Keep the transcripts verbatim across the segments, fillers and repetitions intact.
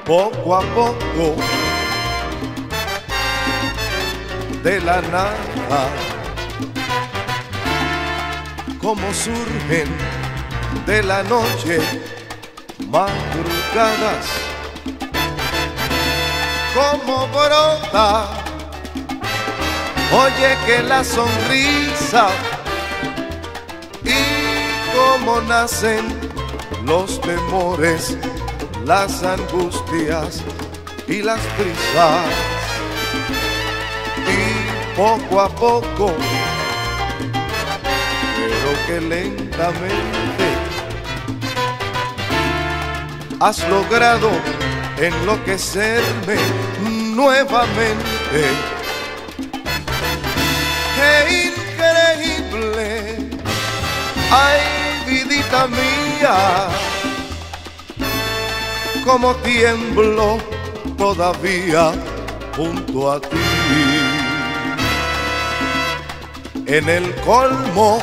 poco a poco, de la nada, como surgen de la noche madrugadas, como brota, oye que la sonrisa, y como nacen los temores, las angustias y las prisas, y poco a poco, pero que lentamente, has logrado enloquecerme nuevamente. ¡Qué increíble! ¡Ay, vidita mía! Como tiemblo todavía junto a ti. En el colmo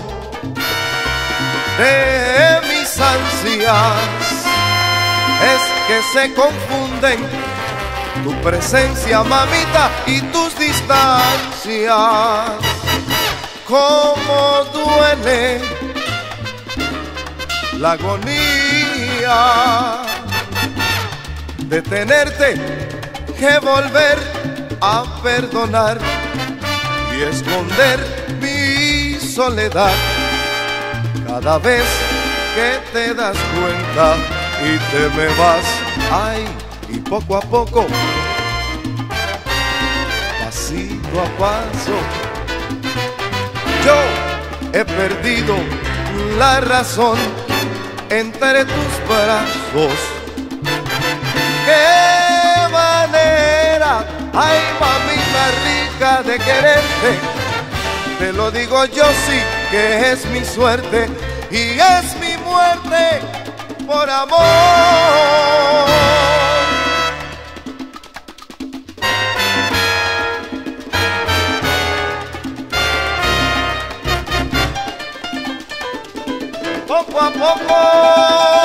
de mis ansias es que se confunden tu presencia, mamita, y tus distancias. Cómo duele la agonía de tenerte que volver a perdonar y esconder mi soledad cada vez que te das cuenta y te me vas. Ay, y poco a poco, pasito a paso, yo he perdido la razón entre tus brazos. ¡Qué manera! ¡Ay, mamita rica de quererte! Te lo digo yo, sí, que es mi suerte y es mi muerte por amor. Poco a poco